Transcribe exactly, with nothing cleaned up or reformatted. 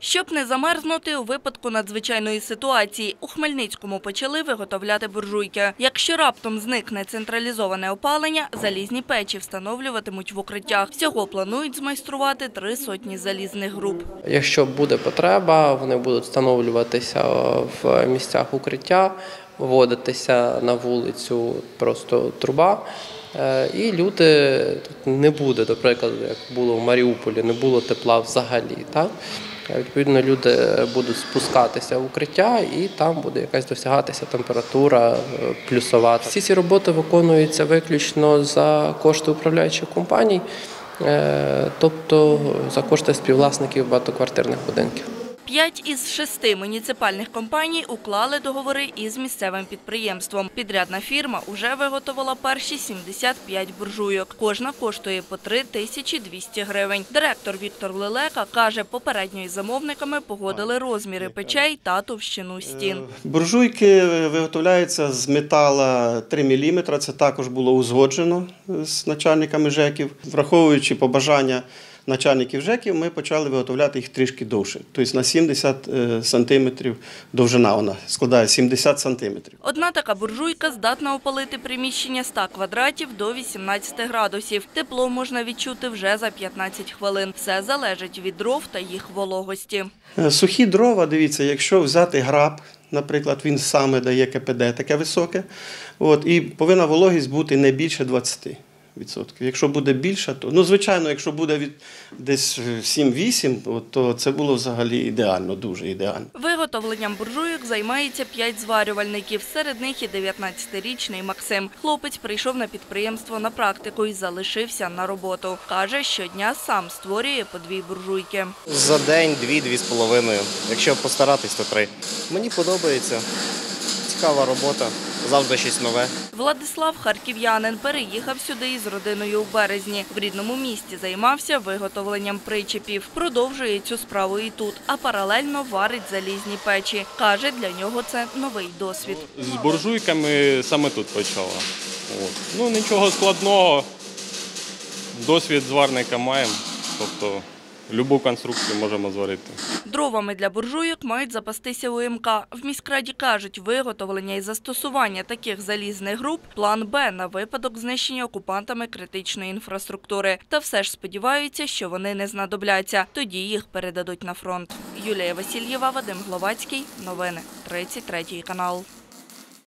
Щоб не замерзнути у випадку надзвичайної ситуації, у Хмельницькому почали виготовляти буржуйки. Якщо раптом зникне централізоване опалення, залізні печі встановлюватимуть в укриттях. Всього планують змайструвати три сотні залізних груп. Якщо буде потреба, вони будуть встановлюватися в місцях укриття, вводитися на вулицю просто труба. І люди, не буде, до прикладу, як було в Маріуполі, не було тепла взагалі. Так? Відповідно, люди будуть спускатися в укриття і там буде якась досягатися температура плюсова. Всі ці роботи виконуються виключно за кошти управляючих компаній, тобто за кошти співвласників багатоквартирних будинків. П'ять із шести муніципальних компаній уклали договори із місцевим підприємством. Підрядна фірма вже виготовила перші сімдесят п'ять буржуйок. Кожна коштує по три тисячі двісті гривень. Директор Віктор Лелека каже, попередньо із замовниками погодили розміри печей та товщину стін. Буржуйки виготовляються з металу три міліметри. Це також було узгоджено з начальниками ЖЕКів. Враховуючи побажання начальників ЖЕКів, ми почали виготовляти їх трішки довше. Тобто на сімдесят сантиметрів довжина вона складає сімдесят сантиметрів. Одна така буржуйка здатна опалити приміщення ста квадратів до вісімнадцяти градусів. Тепло можна відчути вже за п'ятнадцять хвилин. Все залежить від дров та їх вологості. Сухі дрова, дивіться, якщо взяти граб, наприклад, він саме дає ке пе де таке високе, от, і повинна вологість бути не більше двадцяти відсотків. Якщо буде більше, то, ну, звичайно, якщо буде від десь сім-вісім, то це було взагалі ідеально, дуже ідеально. Виготовленням буржуйок займається п'ять зварювальників, серед них і дев'ятнадцятирічний Максим. Хлопець прийшов на підприємство на практику і залишився на роботу. Каже, щодня сам створює по дві буржуйки. За день дві-дві з половиною. Якщо постаратись, то три. Мені подобається. Цікава робота. Завжди щось нове. Владислав, харків'янин, переїхав сюди із родиною у березні. В рідному місті займався виготовленням причепів. Продовжує цю справу і тут, а паралельно варить залізні печі. Каже, для нього це новий досвід. З буржуйками саме тут почала. От. Ну, нічого складного. Досвід зварника маємо. Тобто любу конструкцію можемо зварити. Дровами для буржуйок мають запастися у ем ка. В міськраді кажуть, виготовлення і застосування таких залізних груп – план Б на випадок знищення окупантами критичної інфраструктури. Та все ж сподіваються, що вони не знадобляться. Тоді їх передадуть на фронт. Юлія Васильєва, Вадим Гловацький. Новини. тридцять третій канал.